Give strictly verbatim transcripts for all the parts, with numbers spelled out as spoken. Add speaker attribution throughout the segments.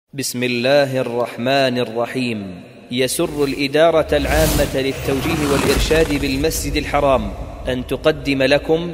Speaker 1: بسم الله الرحمن الرحيم. يسر الإدارة العامة للتوجيه والإرشاد بالمسجد الحرام أن تقدم لكم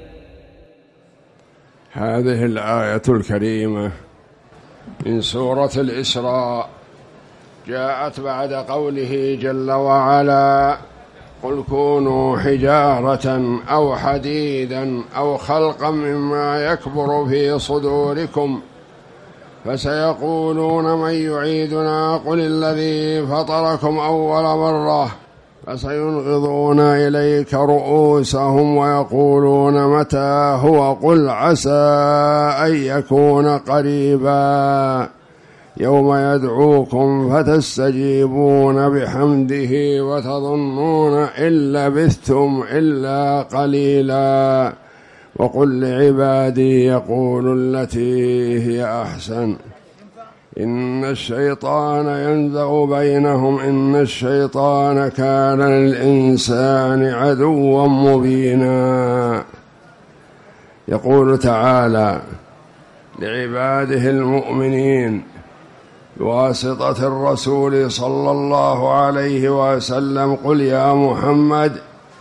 Speaker 2: هذه الآية الكريمة من سورة الإسراء، جاءت بعد قوله جل وعلا: قل كونوا حجارة أو حديدا أو خلقا مما يكبر في صدوركم فسيقولون من يعيدنا قل الذي فطركم أول مرة فسينغضون إليك رؤوسهم ويقولون متى هو قل عسى أن يكون قريبا يوم يدعوكم فتستجيبون بحمده وتظنون إن لبثتم إلا قليلا وقل لعبادي يقولوا التي هي أحسن إن الشيطان ينزغ بينهم إن الشيطان كان للإنسان عدوا مبينا. يقول تعالى لعباده المؤمنين بواسطة الرسول صلى الله عليه وسلم: قل يا محمد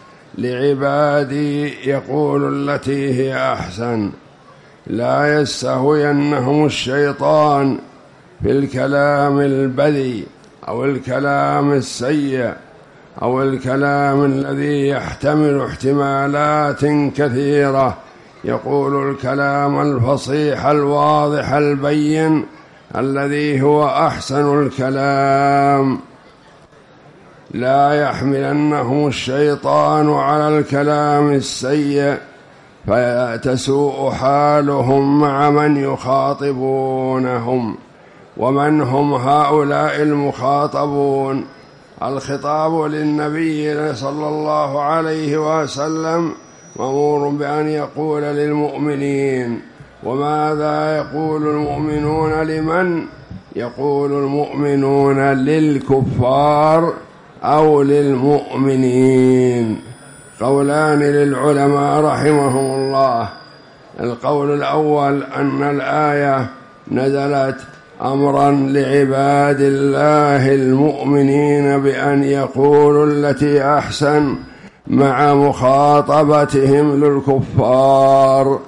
Speaker 2: لعبادي يقول التي هي أحسن. لا يستهوينهم الشيطان في الكلام البذيء أو الكلام السيء أو الكلام الذي يحتمل احتمالات كثيرة، يقول الكلام الفصيح الواضح البين الذي هو أحسن الكلام. لا يحملنهم الشيطان على الكلام السيء فتسوء حالهم مع من يخاطبونهم. ومن هم هؤلاء المخاطبون؟ الخطاب للنبي صلى الله عليه وسلم مأمور بأن يقول للمؤمنين. وماذا يقول المؤمنون لمن؟ يقول المؤمنون للكفار أو للمؤمنين. قولان للعلماء رحمهم الله: القول الأول أن الآية نزلت أمرا لعباد الله المؤمنين بأن يقولوا التي أحسن مع مخاطبتهم للكفار،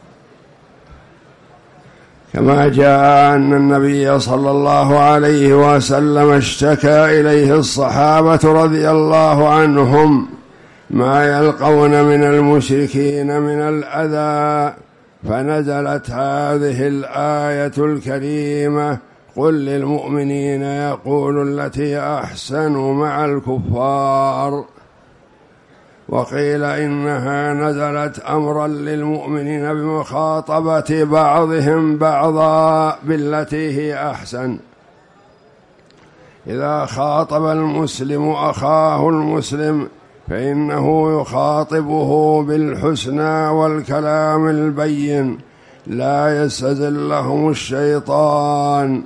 Speaker 2: كما جاء أن النبي صلى الله عليه وسلم اشتكى إليه الصحابة رضي الله عنهم ما يلقون من المشركين من الأذى، فنزلت هذه الآية الكريمة: قل للمؤمنين يقول التي أحسن مع الكفار. وقيل إنها نزلت أمرا للمؤمنين بمخاطبة بعضهم بعضا بالتي هي أحسن. إذا خاطب المسلم أخاه المسلم فإنه يخاطبه بالحسنى والكلام البين، لا يستزلهم الشيطان.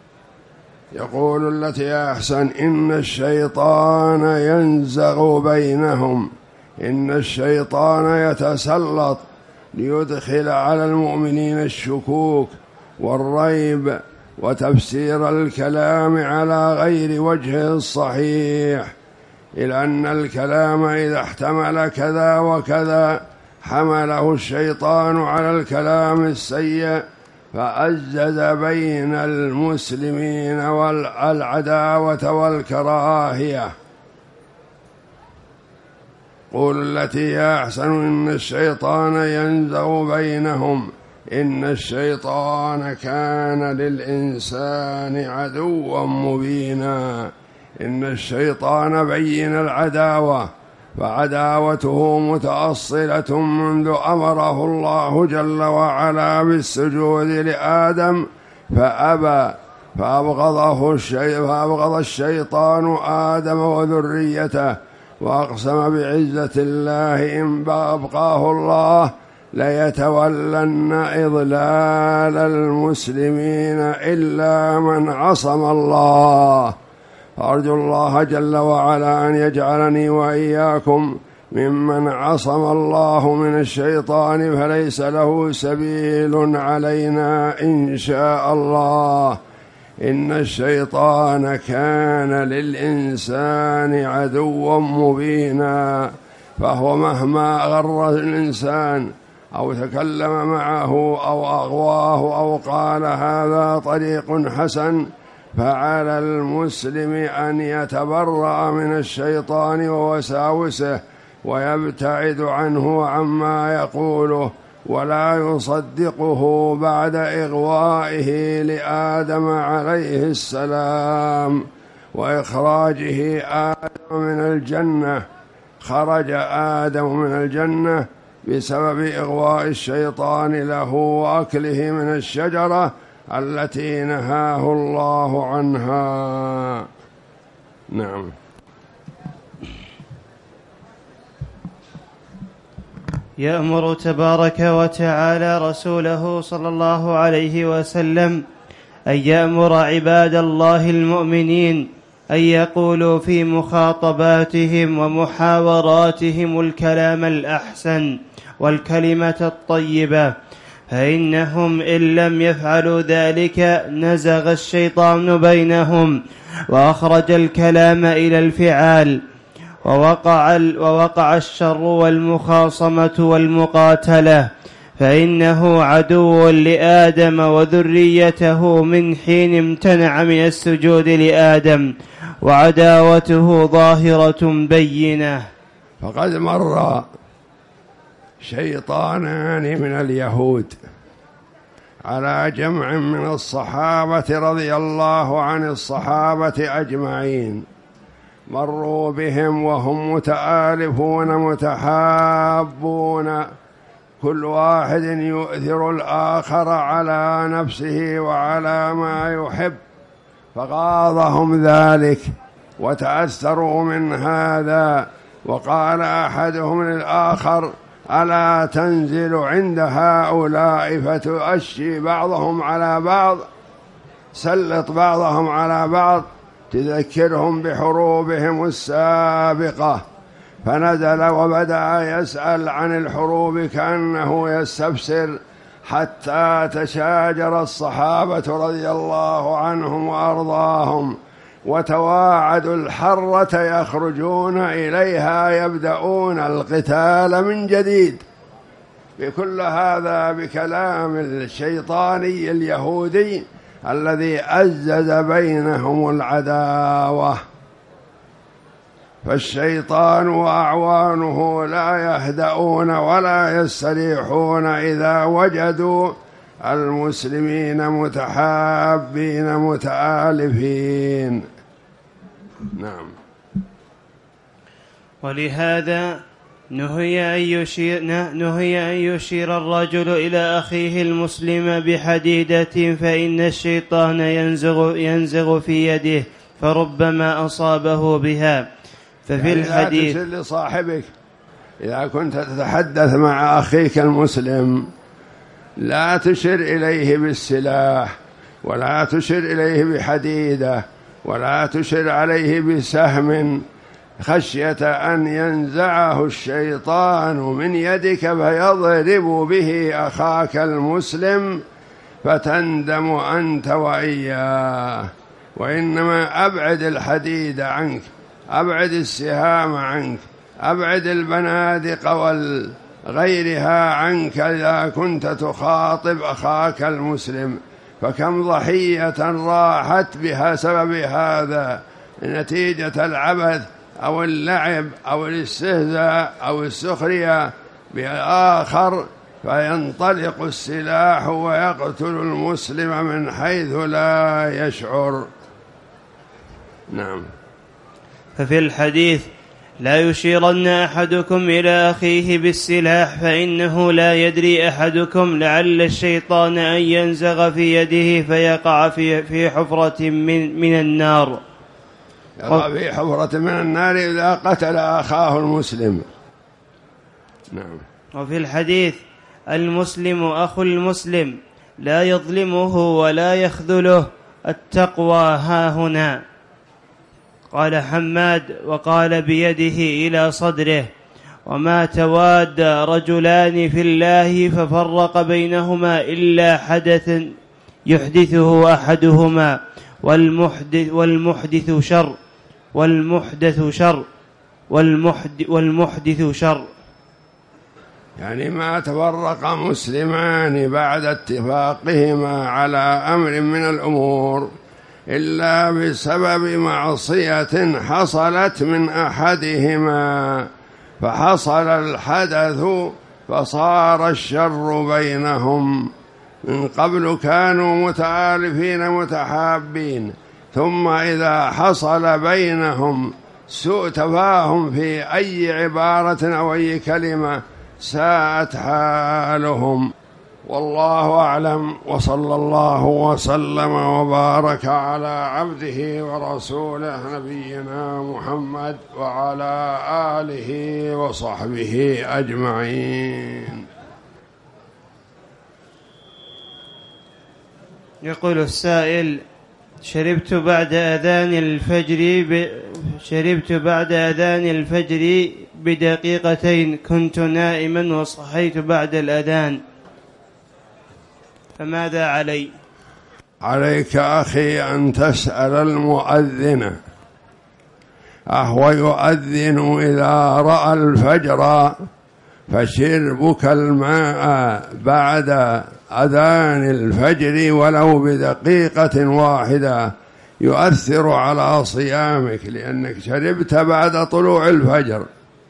Speaker 2: يقول التي أحسن: إن الشيطان ينزغ بينهم، إن الشيطان يتسلط ليدخل على المؤمنين الشكوك والريب وتفسير الكلام على غير وجهه الصحيح، إلى أن الكلام إذا احتمل كذا وكذا حمله الشيطان على الكلام السيء فأزز بين المسلمين والعداوة والكراهية. قل التي هي أحسن إن الشيطان ينزغ بينهم إن الشيطان كان للإنسان عدوا مبينا. إن الشيطان بين العداوة، فعداوته متأصلة منذ أمره الله جل وعلا بالسجود لآدم فأبى، فأبغضه الشيء فأبغض الشيطان آدم وذريته، وأقسم بعزة الله إن أبقاه الله ليتولن إضلال المسلمين إلا من عصم الله. أرجو الله جل وعلا أن يجعلني وإياكم ممن عصم الله من الشيطان فليس له سبيل علينا إن شاء الله. إن الشيطان كان للإنسان عدوا مبينا، فهو مهما غر الإنسان أو تكلم معه أو أغواه أو قال هذا طريق حسن، فعلى المسلم أن يتبرأ من الشيطان ووساوسه ويبتعد عنه عما يقوله، ولا يصدقه بعد إغوائه لآدم عليه السلام وإخراجه آدم من الجنة. خرج آدم من الجنة بسبب إغواء الشيطان له وأكله من الشجرة التي نهاه الله عنها. نعم.
Speaker 3: يأمر تبارك وتعالى رسوله صلى الله عليه وسلم أن يأمر عباد الله المؤمنين أن يقولوا في مخاطباتهم ومحاوراتهم الكلام الأحسن والكلمة الطيبة، فإنهم إن لم يفعلوا ذلك نزغ الشيطان بينهم وأخرج الكلام إلى الفعال، ووقع, ووقع الشر والمخاصمة والمقاتلة، فإنه عدو لآدم وذريته من حين امتنع من السجود لآدم، وعداوته ظاهرة بينة.
Speaker 2: فقد مر شيطانان من اليهود على جمع من الصحابة رضي الله عن الصحابة أجمعين، مروا بهم وهم متآلفون متحابون، كل واحد يؤثر الآخر على نفسه وعلى ما يحب، فغاضهم ذلك وتأثروا من هذا، وقال أحدهم للآخر ألا تنزل عند هؤلاء فتؤشي بعضهم على بعض، سلط بعضهم على بعض تذكرهم بحروبهم السابقة. فنزل وبدأ يسأل عن الحروب كأنه يستفسر، حتى تشاجر الصحابة رضي الله عنهم وأرضاهم وتواعدوا الحرة يخرجون إليها يبدأون القتال من جديد، بكل هذا بكلام الشيطاني اليهودي الذي أزز بينهم العداوة. فالشيطان وأعوانه لا يهدؤون ولا يستريحون إذا وجدوا المسلمين متحابين متآلفين. نعم.
Speaker 3: ولهذا نهي أن يشير, نهي أن يشير الرجل إلى أخيه المسلم بحديدة، فإن الشيطان ينزغ, ينزغ في يده فربما أصابه بها. ففي
Speaker 2: يعني
Speaker 3: الحديث
Speaker 2: لا تشر لصاحبك إذا كنت تتحدث مع أخيك المسلم، لا تشر إليه بالسلاح، ولا تشر إليه بحديدة، ولا تشر عليه بسهم، خشية أن ينزعه الشيطان من يدك فيضرب به أخاك المسلم فتندم أنت وإياه. وإنما أبعد الحديد عنك، أبعد السهام عنك، أبعد البنادق وغيرها عنك إذا كنت تخاطب أخاك المسلم. فكم ضحية راحت بها سبب هذا نتيجة العبث أو اللعب أو الاستهزاء أو السخرية بآخر، فينطلق السلاح ويقتل المسلم من حيث لا يشعر. نعم.
Speaker 3: ففي الحديث لا يشيرن أحدكم إلى أخيه بالسلاح، فإنه لا يدري أحدكم لعل الشيطان أن ينزغ في يده فيقع في في حفرة من من النار.
Speaker 2: يقع في حفرة من النار إذا قتل أخاه المسلم. نعم.
Speaker 3: وفي الحديث المسلم أخو المسلم لا يظلمه ولا يخذله، التقوى هاهنا. قال حماد وقال بيده إلى صدره: وما تواد رجلان في الله ففرق بينهما إلا حدث يحدثه أحدهما، والمحدث, والمحدث شر والمحدث شر والمحدث, والمحدث شر.
Speaker 2: يعني ما تفرق مسلمان بعد اتفاقهما على أمر من الأمور إلا بسبب معصية حصلت من أحدهما، فحصل الحدث فصار الشر بينهم. من قبل كانوا متآلفين متحابين، ثم إذا حصل بينهم سوء تفاهم في أي عبارة أو أي كلمة ساءت حالهم. والله أعلم، وصلى الله وسلم وبارك على عبده ورسوله نبينا محمد وعلى آله وصحبه أجمعين.
Speaker 3: يقول السائل: شربت بعد أذان الفجر ب... شربت بعد أذان الفجر بدقيقتين، كنت نائما وصحيت بعد الأذان، فماذا علي؟
Speaker 2: عليك أخي أن تسأل المؤذن أهو يؤذن إذا رأى الفجر، فشربك الماء بعد أذان الفجر ولو بدقيقة واحدة يؤثر على صيامك، لأنك شربت بعد طلوع الفجر.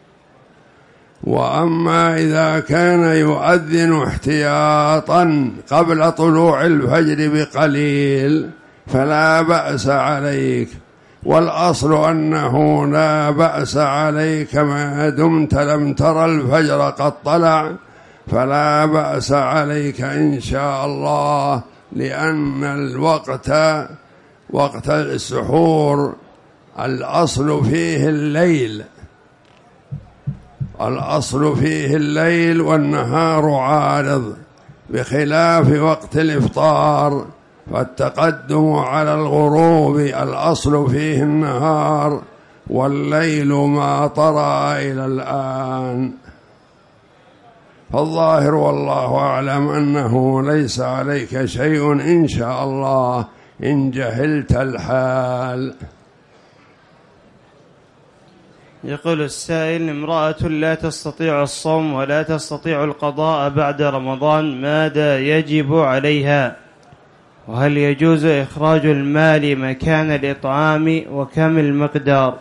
Speaker 2: وأما إذا كان يؤذن احتياطا قبل طلوع الفجر بقليل فلا بأس عليك، والأصل أنه لا بأس عليك ما دمت لم ترى الفجر قد طلع، فلا بأس عليك إن شاء الله، لأن الوقت وقت السحور الأصل فيه الليل، الأصل فيه الليل والنهار عارض، بخلاف وقت الإفطار فالتقدم على الغروب الأصل فيه النهار، والليل ما طرأ إلى الآن. فالظاهر والله أعلم أنه ليس عليك شيء إن شاء الله إن جهلت الحال.
Speaker 3: يقول السائل: امرأة لا تستطيع الصوم ولا تستطيع القضاء بعد رمضان، ماذا يجب عليها؟ وهل يجوز إخراج المال مكان الإطعام، وكم المقدار؟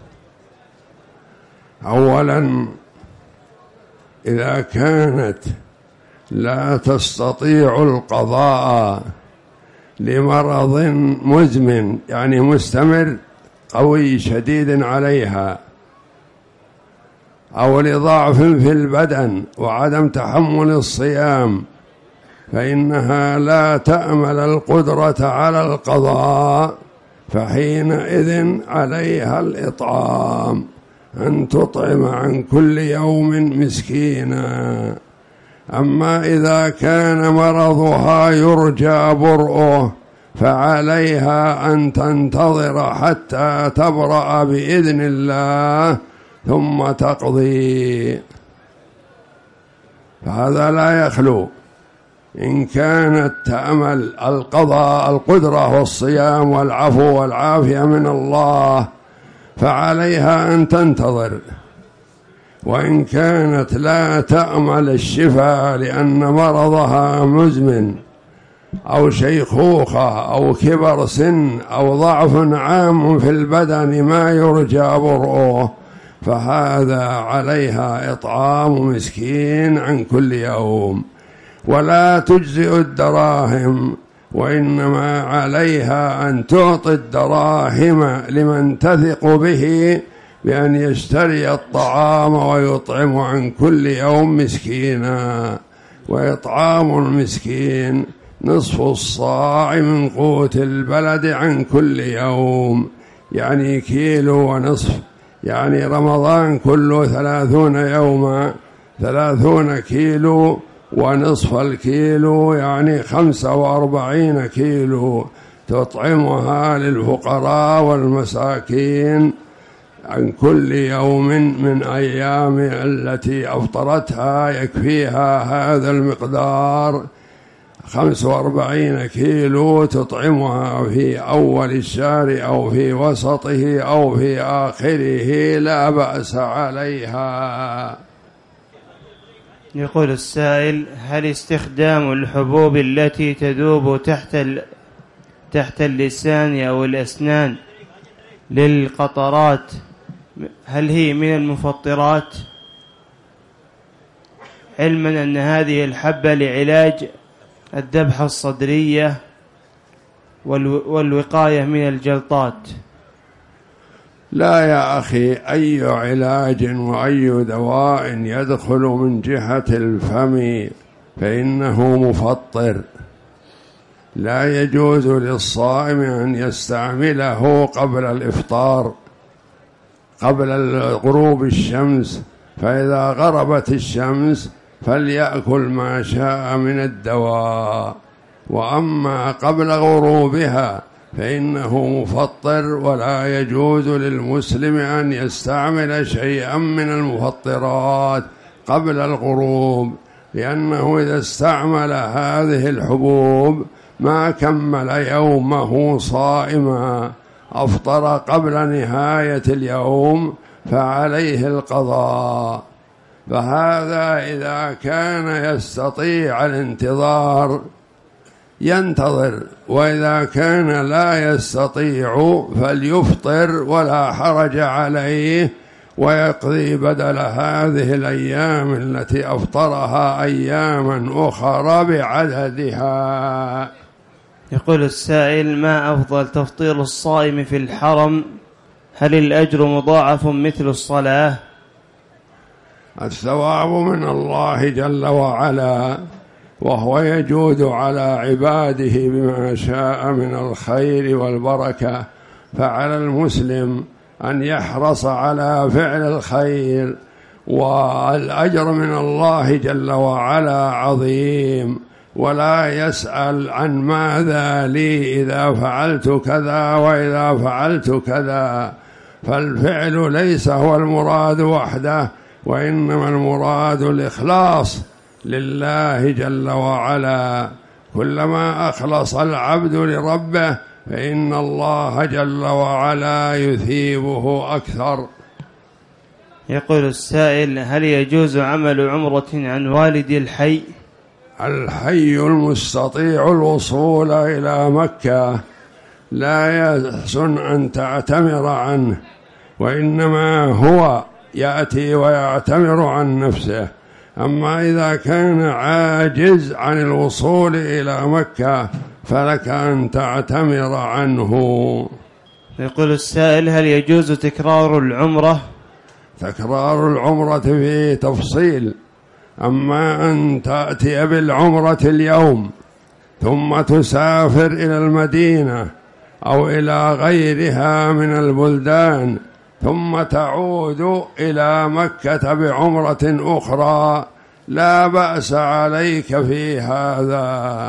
Speaker 2: أولا، إذا كانت لا تستطيع القضاء لمرض مزمن يعني مستمر قوي شديد عليها، أو لضعف في البدن وعدم تحمل الصيام، فإنها لا تأمل القدرة على القضاء، فحينئذ عليها الإطعام، أن تطعم عن كل يوم مسكينا. أما إذا كان مرضها يرجى برؤه فعليها أن تنتظر حتى تبرأ بإذن الله ثم تقضي، فهذا لا يخلو. إن كانت تأمل القضاء القدرة والصيام والعفو والعافية من الله فعليها أن تنتظر، وإن كانت لا تأمل الشفاء لأن مرضها مزمن أو شيخوخة أو كبر سن أو ضعف عام في البدن ما يرجى برؤه، فهذا عليها إطعام مسكين عن كل يوم، ولا تجزئ الدراهم، وإنما عليها أن تعطي الدراهم لمن تثق به بأن يشتري الطعام ويطعم عن كل يوم مسكينا. وإطعام المسكين نصف الصاع من قوت البلد عن كل يوم، يعني كيلو ونصف، يعني رمضان كله ثلاثون يوما، ثلاثون كيلو ونصف الكيلو يعني خمسة وأربعين كيلو، تطعمها للفقراء والمساكين عن كل يوم من أيام التي أفطرتها، يكفيها هذا المقدار خمس وأربعين كيلو تطعمها في أول الشهر أو في وسطه أو في آخره لا بأس عليها.
Speaker 3: يقول السائل: هل استخدام الحبوب التي تذوب تحت تحت اللسان أو الأسنان للقطرات هل هي من المفطرات، علما أن هذه الحبة لعلاج الذبحة الصدرية والوقاية من الجلطات؟
Speaker 2: لا يا أخي، أي علاج وأي دواء يدخل من جهة الفم فإنه مفطر، لا يجوز للصائم أن يستعمله قبل الإفطار قبل غروب الشمس، فإذا غربت الشمس فليأكل ما شاء من الدواء، وأما قبل غروبها فإنه مفطر، ولا يجوز للمسلم أن يستعمل شيئا من المفطرات قبل الغروب، لأنه إذا استعمل هذه الحبوب ما كمل يومه صائما، أفطر قبل نهاية اليوم فعليه القضاء. فهذا إذا كان يستطيع الانتظار ينتظر، وإذا كان لا يستطيع فليفطر ولا حرج عليه، ويقضي بدل هذه الأيام التي أفطرها أياما أخرى بعددها.
Speaker 3: يقول السائل: ما أفضل تفطير الصائم في الحرم؟ هل الأجر مضاعف مثل الصلاة؟
Speaker 2: الثواب من الله جل وعلا، وهو يجود على عباده بما شاء من الخير والبركة، فعلى المسلم أن يحرص على فعل الخير، والأجر من الله جل وعلا عظيم، ولا يسأل عن ماذا لي إذا فعلت كذا وإذا فعلت كذا، فالفعل ليس هو المراد وحده، وإنما المراد الإخلاص لله جل وعلا. كلما أخلص العبد لربه فإن الله جل وعلا يثيبه أكثر.
Speaker 3: يقول السائل: هل يجوز عمل عمرة عن والد الحي؟
Speaker 2: الحي المستطيع الوصول إلى مكة لا يحسن أن تعتمر عنه، وإنما هو يأتي ويعتمر عن نفسه. أما إذا كان عاجز عن الوصول إلى مكة فلك أن تعتمر عنه.
Speaker 3: يقول السائل: هل يجوز تكرار العمرة؟
Speaker 2: تكرار العمرة فيه تفصيل، أما أن تأتي بالعمرة اليوم ثم تسافر إلى المدينة أو إلى غيرها من البلدان ثم تعود إلى مكة بعمرة أخرى لا بأس عليك في هذا.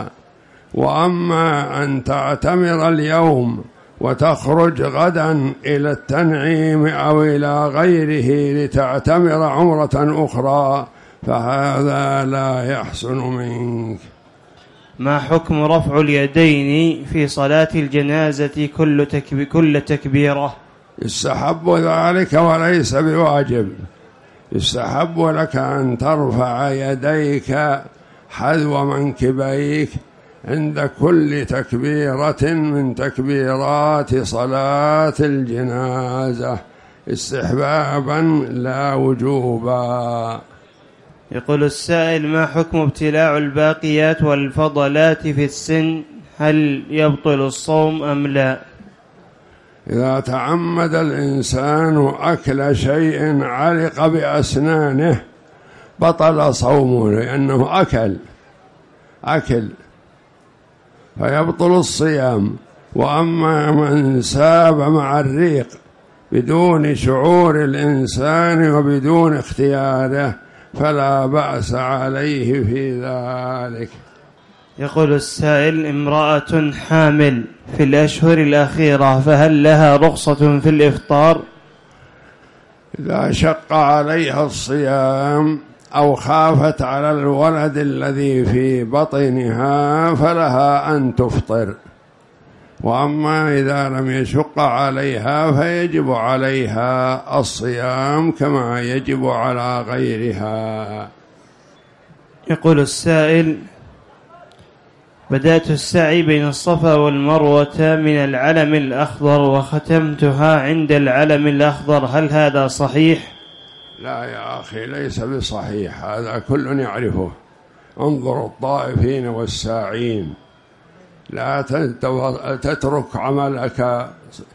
Speaker 2: وأما أن تعتمر اليوم وتخرج غدا إلى التنعيم أو إلى غيره لتعتمر عمرة أخرى فهذا لا يحسن منك.
Speaker 3: ما حكم رفع اليدين في صلاة الجنازة كل تكبي كل تكبيرة؟
Speaker 2: يستحب ذلك وليس بواجب، يستحب لك أن ترفع يديك حذو منكبيك عند كل تكبيرة من تكبيرات صلاة الجنازة استحبابا لا وجوبا.
Speaker 3: يقول السائل: ما حكم ابتلاع الباقيات والفضلات في السن؟ هل يبطل الصوم أم لا؟
Speaker 2: إذا تعمد الإنسان أكل شيء علق بأسنانه بطل صومه، لأنه أكل أكل فيبطل الصيام. وأما من ساب مع الريق بدون شعور الإنسان وبدون اختياره فلا بأس عليه في ذلك.
Speaker 3: يقول السائل: امرأة حامل في الأشهر الأخيرة فهل لها رخصة في الإفطار؟
Speaker 2: إذا شق عليها الصيام أو خافت على الولد الذي في بطنها فلها أن تفطر، وأما إذا لم يشق عليها فيجب عليها الصيام كما يجب على غيرها.
Speaker 3: يقول السائل: بدأت السعي بين الصفا والمروة من العلم الأخضر وختمتها عند العلم الأخضر، هل هذا صحيح؟
Speaker 2: لا يا أخي، ليس بصحيح، هذا كل يعرفه. انظر الطائفين والساعين، لا تترك عملك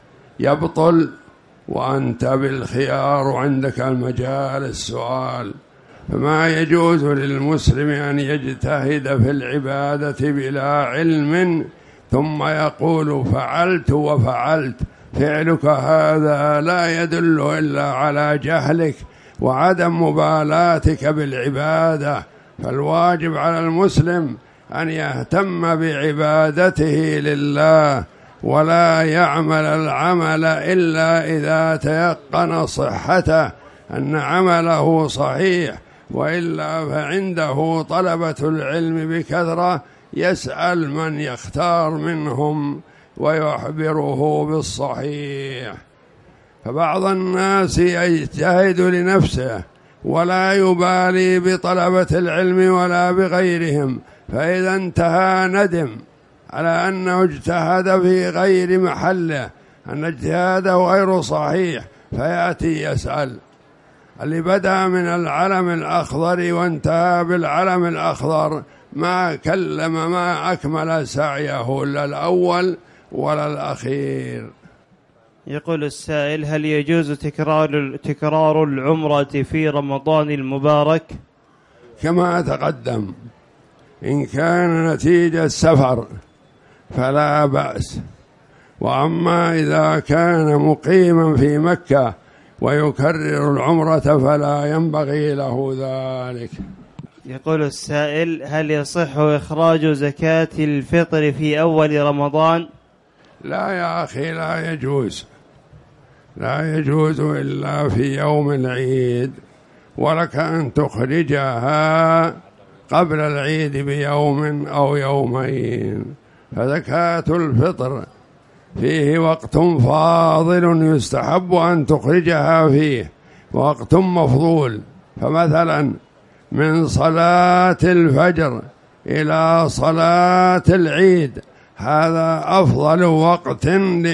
Speaker 2: يبطل وأنت بالخيار وعندك المجال السؤال. فما يجوز للمسلم أن يجتهد في العبادة بلا علم ثم يقول فعلت وفعلت. فعلك هذا لا يدل إلا على جهلك وعدم مبالاتك بالعبادة. فالواجب على المسلم أن يهتم بعبادته لله ولا يعمل العمل إلا إذا تيقن صحته أن عمله صحيح، وإلا فعنده طلبة العلم بكثرة يسأل من يختار منهم ويخبره بالصحيح. فبعض الناس يجتهد لنفسه ولا يبالي بطلبة العلم ولا بغيرهم، فإذا انتهى ندم على أنه اجتهد في غير محله، أن اجتهاده غير صحيح، فيأتي يسأل. اللي بدأ من العلم الأخضر وانتهى بالعلم الأخضر ما كلم ما أكمل سعيه لا الأول ولا الأخير.
Speaker 3: يقول السائل: هل يجوز تكرار تكرار العمرة في رمضان المبارك؟
Speaker 2: كما تقدم، إن كان نتيجة سفر فلا بأس، وأما إذا كان مقيما في مكة ويكرر العمرة فلا ينبغي له ذلك.
Speaker 3: يقول السائل: هل يصح إخراج زكاة الفطر في أول رمضان؟
Speaker 2: لا يا أخي، لا يجوز، لا يجوز إلا في يوم العيد، ولك أن تخرجها قبل العيد بيوم أو يومين. فزكاة الفطر فيه وقت فاضل يستحب أن تخرجها فيه، وقت مفضول. فمثلا من صلاة الفجر إلى صلاة العيد هذا أفضل وقت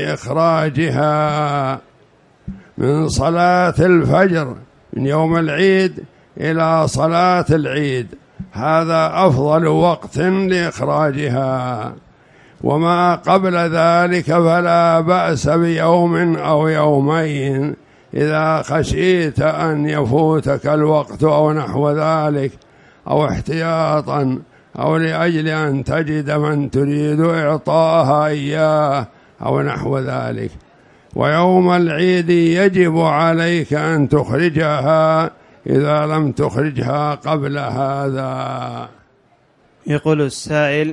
Speaker 2: لإخراجها. من صلاة الفجر من يوم العيد إلى صلاة العيد هذا أفضل وقت لإخراجها، وما قبل ذلك فلا بأس بيوم أو يومين إذا خشيت أن يفوتك الوقت أو نحو ذلك، أو احتياطا، أو لأجل أن تجد من تريد إعطاها إياه أو نحو ذلك. ويوم العيد يجب عليك أن تخرجها إذا لم تخرجها قبل هذا.
Speaker 3: يقول السائل: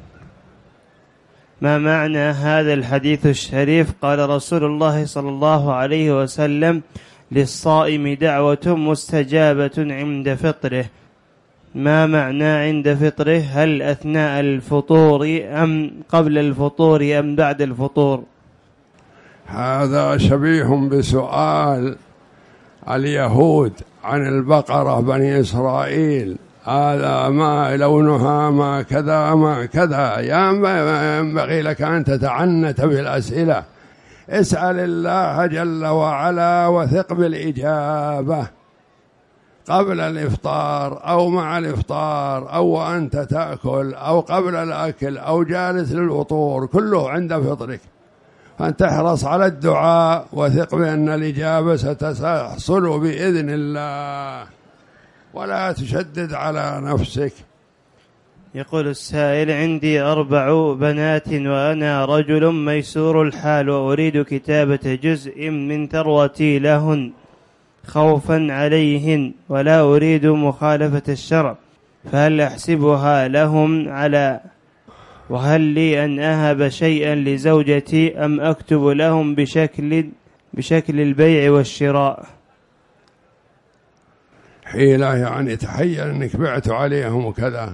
Speaker 3: ما معنى هذا الحديث الشريف؟ قال رسول الله صلى الله عليه وسلم: للصائم دعوة مستجابة عند فطره. ما معنى عند فطره؟ هل أثناء الفطور أم قبل الفطور أم بعد الفطور؟
Speaker 2: هذا شبيه بسؤال اليهود عن البقرة بني إسرائيل: هذا ما لونها ما كذا ما كذا. ينبغي لك أن تتعنت بالأسئلة، اسأل الله جل وعلا وثق بالإجابة قبل الإفطار أو مع الإفطار أو وأنت تأكل أو قبل الأكل أو جالس للفطور، كله عند فطرك. فأن تحرص على الدعاء وثق بأن الإجابة ستحصل بإذن الله، ولا تشدد على نفسك.
Speaker 3: يقول السائل: عندي أربع بنات وأنا رجل ميسور الحال وأريد كتابة جزء من ثروتي لهن خوفا عليهن ولا أريد مخالفة الشرع، فهل أحسبها لهم على وهل لي أن أهب شيئا لزوجتي أم أكتب لهم بشكل بشكل البيع والشراء؟
Speaker 2: حيلة يعني تحيل أنك بعت عليهم وكذا.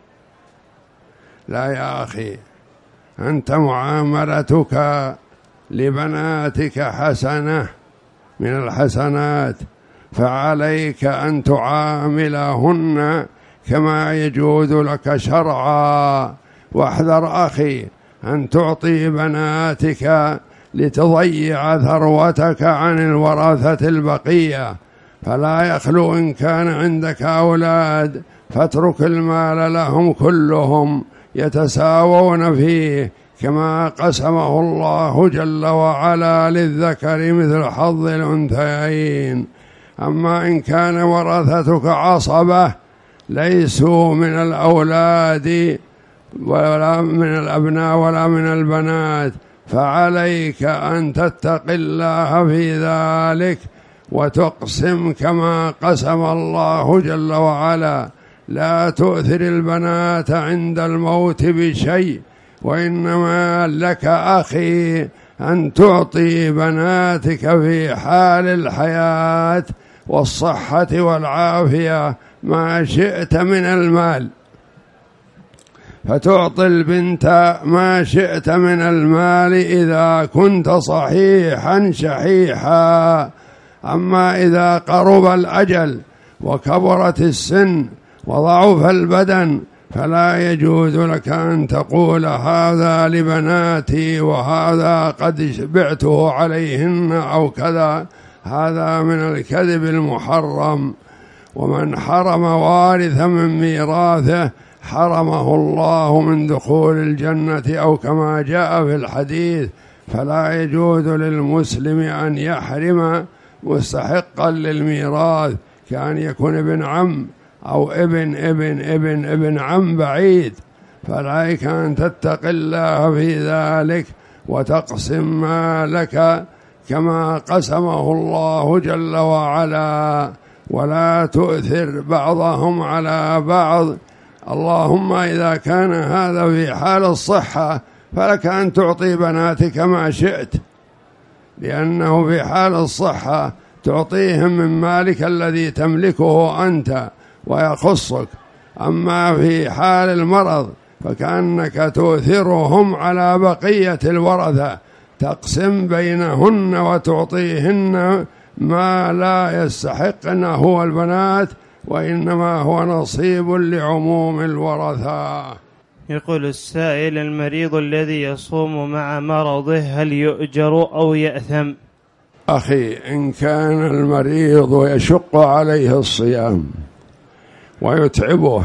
Speaker 2: لا يا أخي، أنت معاملتك لبناتك حسنة من الحسنات، فعليك أن تعاملهن كما يجوز لك شرعا. واحذر أخي أن تعطي بناتك لتضيع ثروتك عن الورثة البقية، فلا يخلو إن كان عندك أولاد فاترك المال لهم كلهم يتساوون فيه كما قسمه الله جل وعلا للذكر مثل حظ الأنثيين. أما إن كان ورثتك عصبة ليسوا من الأولاد ولا من الأبناء ولا من البنات، فعليك أن تتقي الله في ذلك وتقسم كما قسم الله جل وعلا. لا تؤثر البنات عند الموت بشيء، وإنما لك أخي أن تعطي بناتك في حال الحياة والصحة والعافية ما شئت من المال، فتعطي البنت ما شئت من المال إذا كنت صحيحا شحيحا. أما إذا قرب الأجل وكبرت السن وضعف البدن فلا يجوز لك أن تقول هذا لبناتي وهذا قد بعته عليهن أو كذا، هذا من الكذب المحرم. ومن حرم وارثا من ميراثه حرمه الله من دخول الجنة، أو كما جاء في الحديث. فلا يجوز للمسلم أن يحرم مستحقا للميراث، كأن يكون ابن عم أو ابن ابن ابن ابن عم بعيد، فعليك أن تتقي الله في ذلك وتقسم ما لك كما قسمه الله جل وعلا، ولا تؤثر بعضهم على بعض. اللهم إذا كان هذا في حال الصحة فلك أن تعطي بناتك ما شئت، لأنه في حال الصحة تعطيهم من مالك الذي تملكه أنت ويخصك. أما في حال المرض فكأنك تؤثرهم على بقية الورثة، تقسم بينهن وتعطيهن ما لا يستحقن هو البنات، وإنما هو نصيب لعموم الورثة.
Speaker 3: يقول السائل: المريض الذي يصوم مع مرضه هل يؤجر أو يأثم؟
Speaker 2: أخي، إن كان المريض يشق عليه الصيام ويتعبه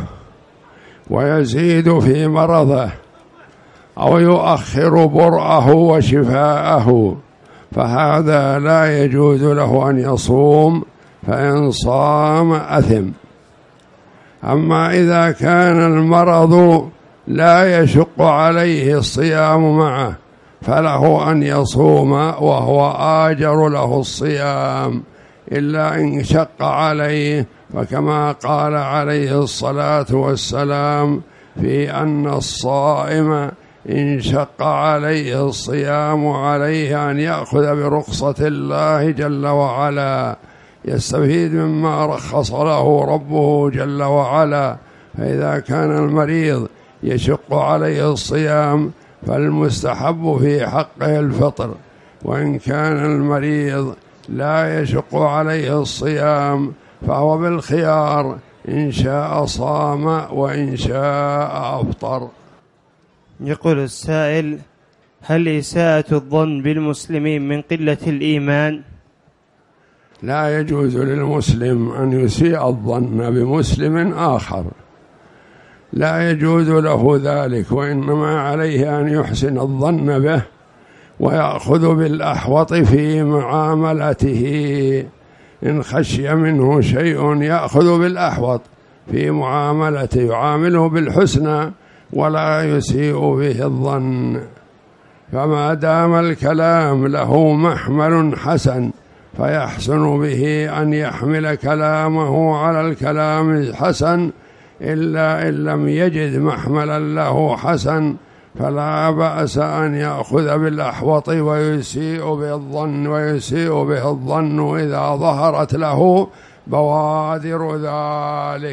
Speaker 2: ويزيد في مرضه أو يؤخر برأه وشفاءه فهذا لا يجوز له أن يصوم، فإن صام أثم. أما إذا كان المرض لا يشق عليه الصيام معه فله أن يصوم وهو آجر له الصيام، إلا إن شق عليه، فكما قال عليه الصلاة والسلام في أن الصائم إن شق عليه الصيام عليه أن يأخذ برخصة الله جل وعلا، يستفيد مما رخص له ربه جل وعلا. فإذا كان المريض يشق عليه الصيام فالمستحب في حقه الفطر، وإن كان المريض لا يشق عليه الصيام فهو بالخيار، إن شاء صام وإن شاء أفطر.
Speaker 3: يقول السائل: هل إساءة الظن بالمسلمين من قلة الإيمان؟
Speaker 2: لا يجوز للمسلم أن يسيء الظن بمسلم آخر، لا يجوز له ذلك، وإنما عليه أن يحسن الظن به ويأخذ بالأحوط في معاملته. إن خشي منه شيء يأخذ بالأحوط في معاملته، يعامله بالحسنى ولا يسيء به الظن. فما دام الكلام له محمل حسن فيحسن به أن يحمل كلامه على الكلام الحسن، إلا إن لم يجد محملا له حسن فلا بأس أن يأخذ بالأحوط ويسيء بالظن ويسيء به الظن إذا ظهرت له بوادر ذلك.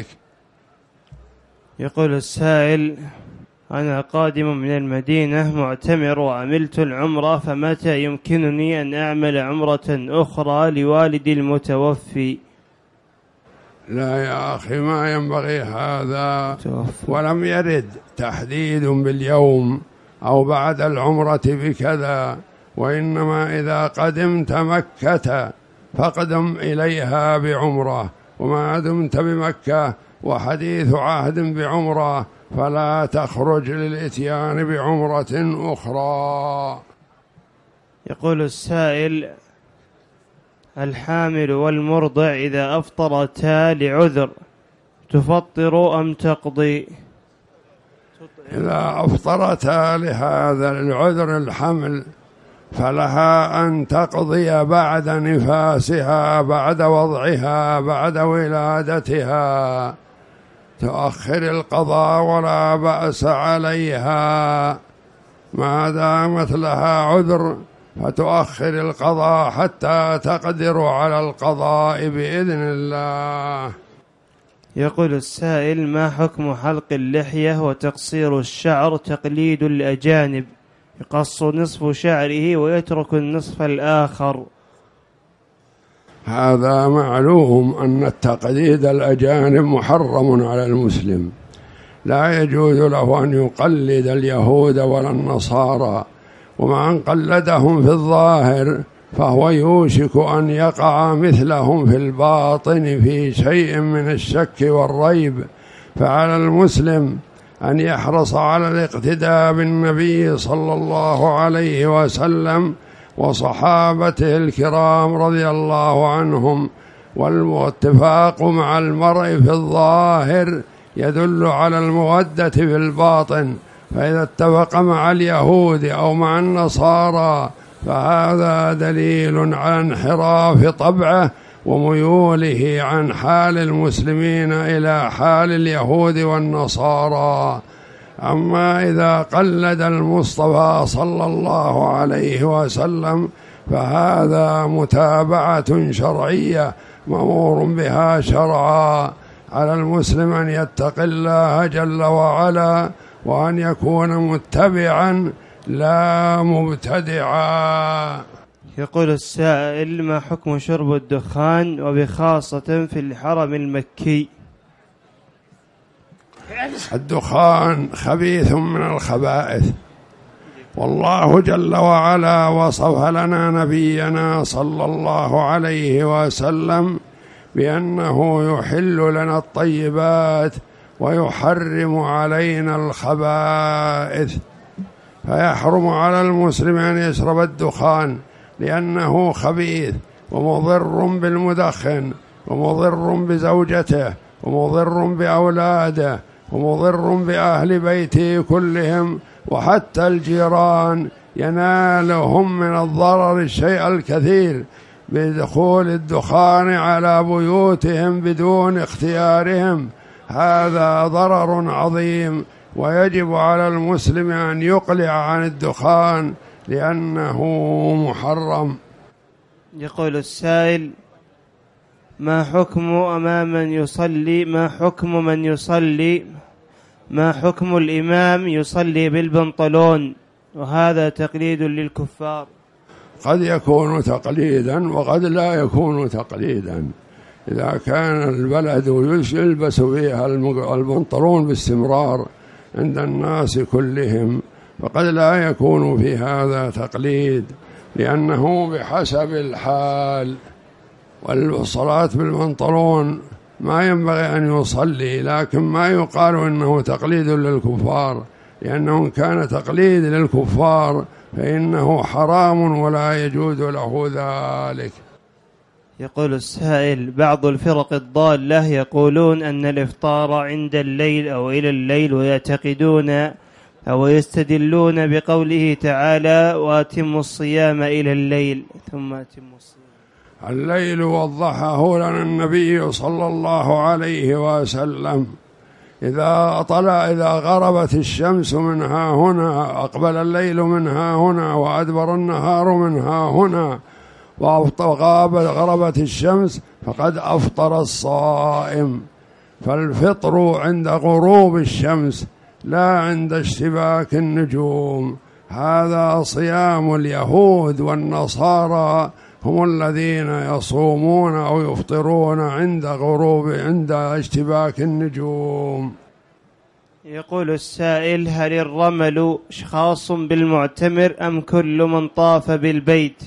Speaker 3: يقول السائل: أنا قادم من المدينة معتمر وعملت العمرة، فمتى يمكنني أن أعمل عمرة أخرى لوالدي المتوفي؟
Speaker 2: لا يا أخي، ما ينبغي هذا، ولم يرد تحديد باليوم أو بعد العمرة بكذا، وإنما إذا قدمت مكة فاقدم إليها بعمرة، وما دمت بمكة وحديث عهد بعمرة فلا تخرج للإتيان بعمرة أخرى.
Speaker 3: يقول السائل: الحامل والمرضع إذا أفطرتا لعذر تفطر أم تقضي؟
Speaker 2: إذا أفطرتا لهذا العذر الحمل فلها أن تقضي بعد نفاسها، بعد وضعها، بعد ولادتها، تؤخر القضاء ولا بأس عليها ما دامت لها عذر، فتؤخر القضاء حتى تقدر على القضاء بإذن الله.
Speaker 3: يقول السائل: ما حكم حلق اللحية وتقصير الشعر تقليد الأجانب، يقص نصف شعره ويترك النصف الآخر؟
Speaker 2: هذا معلوم أن التقليد الأجانب محرم على المسلم، لا يجوز له أن يقلد اليهود ولا النصارى، ومن قلدهم في الظاهر فهو يوشك أن يقع مثلهم في الباطن في شيء من الشك والريب. فعلى المسلم أن يحرص على الاقتداء بالنبي صلى الله عليه وسلم وصحابته الكرام رضي الله عنهم، والاتفاق مع المرء في الظاهر يدل على المودة في الباطن، فإذا اتفق مع اليهود أو مع النصارى فهذا دليل على انحراف طبعه وميوله عن حال المسلمين إلى حال اليهود والنصارى. أما إذا قلد المصطفى صلى الله عليه وسلم فهذا متابعة شرعية مأمور بها شرعا. على المسلم أن يتقي الله جل وعلا وأن يكون متبعا لا مبتدعا.
Speaker 3: يقول السائل: ما حكم شرب الدخان وبخاصة في الحرم المكي؟
Speaker 2: الدخان خبيث من الخبائث، والله جل وعلا وصف لنا نبينا صلى الله عليه وسلم بأنه يحل لنا الطيبات ويحرم علينا الخبائث، فيحرم على المسلم أن يشرب الدخان لأنه خبيث ومضر بالمدخن ومضر بزوجته ومضر بأولاده ومضر بأهل بيته كلهم، وحتى الجيران ينالهم من الضرر الشيء الكثير بدخول الدخان على بيوتهم بدون اختيارهم. هذا ضرر عظيم، ويجب على المسلم أن يقلع عن الدخان لأنه محرم.
Speaker 3: يقول السائل: ما حكم أمام من يصلي ما حكم من يصلي ما حكم الإمام يصلي بالبنطلون، وهذا تقليد للكفار؟
Speaker 2: قد يكون تقليدا وقد لا يكون تقليدا. إذا كان البلد يلبس فيها البنطلون باستمرار عند الناس كلهم فقد لا يكون في هذا تقليد، لأنه بحسب الحال. والصلاة بالبنطلون ما ينبغي أن يصلي، لكن ما يقال إنه تقليد للكفار، لأنه إن كان تقليد للكفار فإنه حرام ولا يجوز له ذلك.
Speaker 3: يقول السائل: بعض الفرق الضالة يقولون أن الإفطار عند الليل أو إلى الليل، ويعتقدون أو يستدلون بقوله تعالى: وأتموا الصيام إلى الليل ثم أتموا الصيام.
Speaker 2: الليل وضحه لنا النبي صلى الله عليه وسلم: إذا طلع إذا غربت الشمس من ها هنا أقبل الليل من ها هنا وأدبر النهار من ها هنا، وغابت غربت الشمس فقد أفطر الصائم. فالفطر عند غروب الشمس لا عند اشتباك النجوم. هذا صيام اليهود والنصارى، هم الذين يصومون أو يفطرون عند غروب عند اشتباك النجوم.
Speaker 3: يقول السائل: هل الرمل خاص بالمعتمر أم كل من طاف بالبيت؟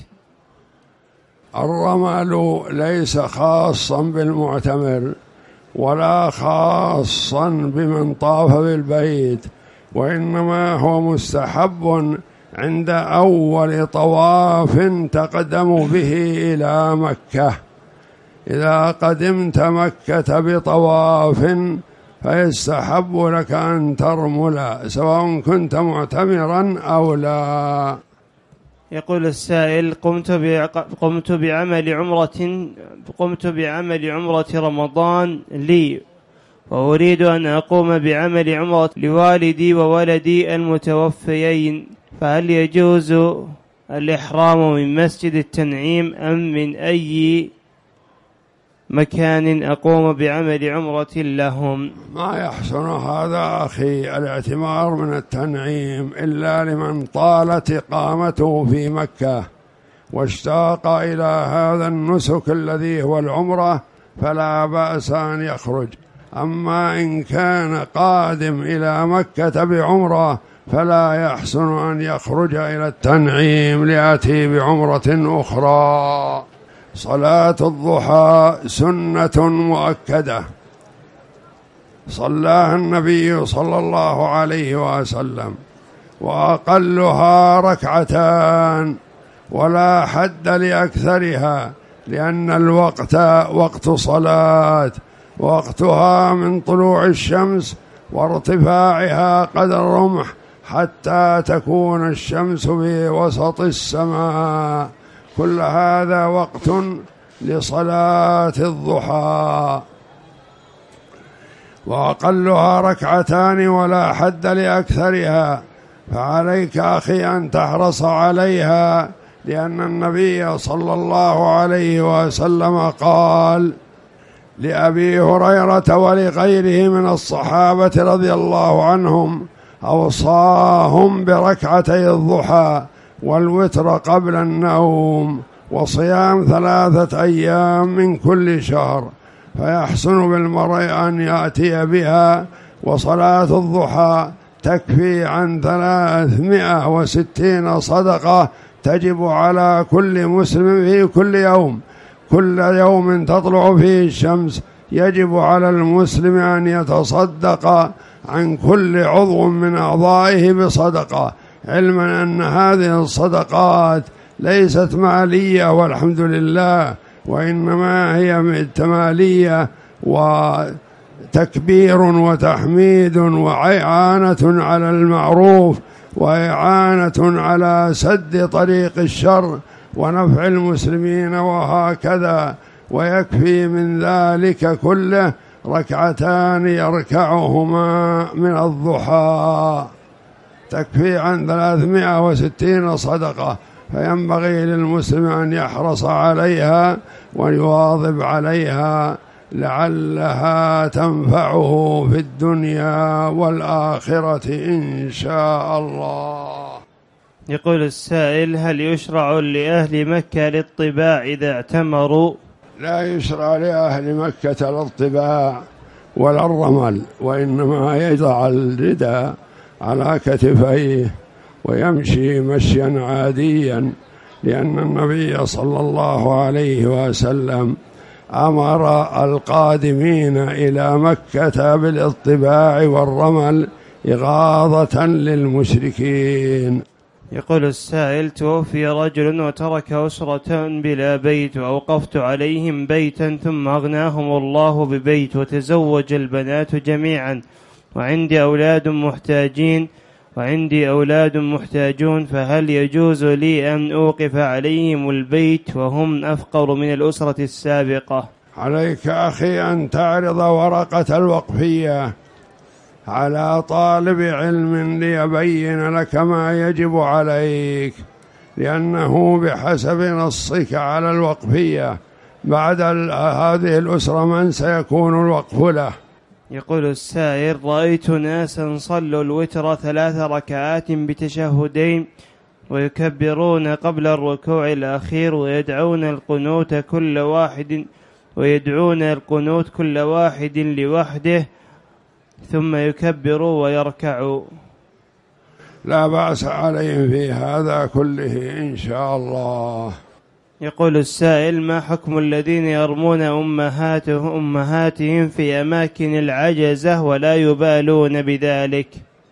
Speaker 2: الرمل ليس خاصا بالمعتمر ولا خاصا بمن طاف بالبيت، وإنما هو مستحب عند أول طواف تقدم به إلى مكة. إذا قدمت مكة بطواف فيستحب لك أن ترمل سواء كنت معتمرا أو لا.
Speaker 3: يقول السائل: قمت قمت بعمل عمرة قمت بعمل عمرة رمضان لي، وأريد أن أقوم بعمل عمرة لوالدي وولدي المتوفيين، فهل يجوز الإحرام من مسجد التنعيم أم من أي مكان أقوم بعمل عمرة لهم؟
Speaker 2: ما يحسن هذا أخي الاعتمار من التنعيم إلا لمن طالت إقامته في مكة واشتاق إلى هذا النسك الذي هو العمرة، فلا بأس أن يخرج. أما إن كان قادم إلى مكة بعمرة فلا يحسن أن يخرج إلى التنعيم ليأتي بعمرة أخرى. صلاة الضحى سنة مؤكدة صلاها النبي صلى الله عليه وسلم، وأقلها ركعتان ولا حد لأكثرها، لأن الوقت وقت صلاة، وقتها من طلوع الشمس وارتفاعها قدر الرمح حتى تكون الشمس في وسط السماء. كل هذا وقت لصلاة الضحى، وأقلها ركعتان ولا حد لأكثرها. فعليك أخي أن تحرص عليها، لأن النبي صلى الله عليه وسلم قال لأبي هريرة ولغيره من الصحابة رضي الله عنهم: أوصاهم بركعتي الضحى والوتر قبل النوم، وصيام ثلاثة أيام من كل شهر، فيحسن بالمرء أن يأتي بها. وصلاة الضحى تكفي عن ثلاثمائة وستين صدقة تجب على كل مسلم في كل يوم. كل يوم تطلع فيه الشمس يجب على المسلم أن يتصدق عن كل عضو من أعضائه بصدقة، علما أن هذه الصدقات ليست مالية والحمد لله، وإنما هي تمالية وتكبير وتحميد وإعانة على المعروف وإعانة على سد طريق الشر ونفع المسلمين، وهكذا. ويكفي من ذلك كله ركعتان يركعهما من الضحى، تكفي عن ثلاثمائة وستين صدقة. فينبغي للمسلم أن يحرص عليها ويواظب عليها لعلها تنفعه في الدنيا والآخرة إن شاء الله.
Speaker 3: يقول السائل: هل يشرع لأهل مكة الاطباع إذا اعتمروا؟
Speaker 2: لا يشرع لأهل مكة الاطباع ولا الرمل، وإنما يضع الرداء على كتفيه ويمشي مشيا عاديا، لأن النبي صلى الله عليه وسلم أمر القادمين إلى مكة بالاطباع والرمل إغاظة للمشركين.
Speaker 3: يقول السائل: توفي رجل وترك أسرة بلا بيت، وأوقفت عليهم بيتا ثم أغناهم الله ببيت، وتزوج البنات جميعا، وعندي أولاد محتاجين وعندي أولاد محتاجون، فهل يجوز لي أن أوقف عليهم البيت وهم أفقر من الأسرة السابقة؟
Speaker 2: عليك أخي أن تعرض ورقة الوقفية على طالب علم ليبين لك ما يجب عليك، لأنه بحسب نصك على الوقفية بعد هذه الأسرة من سيكون الوقف له؟
Speaker 3: يقول السائل: رأيت ناسا صلوا الوتر ثلاث ركعات بتشهدين ويكبرون قبل الركوع الأخير ويدعون القنوت كل واحد ويدعون القنوت كل واحد لوحده ثم يكبروا ويركعوا.
Speaker 2: لا بأس عليهم في هذا كله إن شاء الله.
Speaker 3: يقول السائل: ما حكم الذين يرمون أمهاتهم أمهاتهم في أماكن العجزة ولا يبالون بذلك؟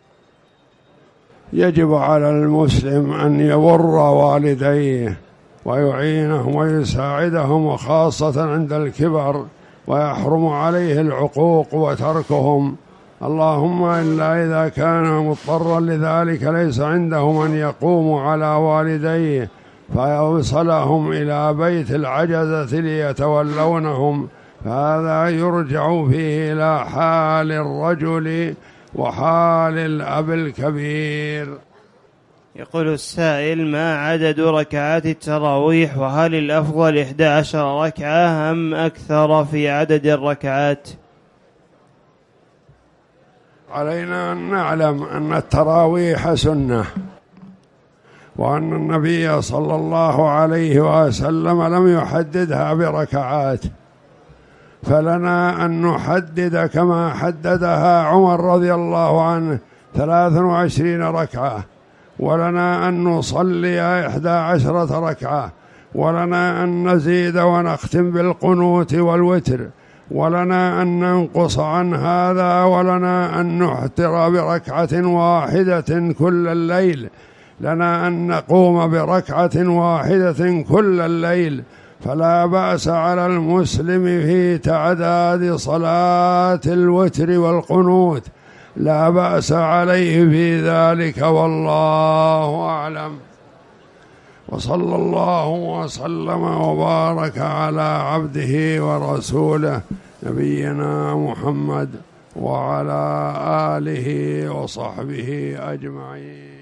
Speaker 2: يجب على المسلم أن يبر والديه ويعينهم ويساعدهم، وخاصة عند الكبر، ويحرم عليه العقوق وتركهم، اللهم إلا إذا كان مضطرا لذلك ليس عنده من يقوم على والديه فيوصلهم إلى بيت العجزة ليتولونهم، فهذا يرجع فيه إلى حال الرجل وحال الأب الكبير.
Speaker 3: يقول السائل: ما عدد ركعات التراويح، وهل الأفضل إحدى عشر ركعة أم أكثر في عدد الركعات؟
Speaker 2: علينا أن نعلم أن التراويح سنة، وأن النبي صلى الله عليه وسلم لم يحددها بركعات، فلنا أن نحدد كما حددها عمر رضي الله عنه ثلاث وعشرين ركعة، ولنا أن نصلي إحدى عشرة ركعة، ولنا أن نزيد ونختم بالقنوت والوتر، ولنا أن ننقص عن هذا، ولنا أن نحتر بركعة واحدة كل الليل، لنا أن نقوم بركعة واحدة كل الليل، فلا بأس على المسلم في تعداد صلاة الوتر والقنوت، لا بأس عليه في ذلك، والله أعلم. وصلى الله وسلم وبارك على عبده ورسوله نبينا محمد وعلى آله وصحبه أجمعين.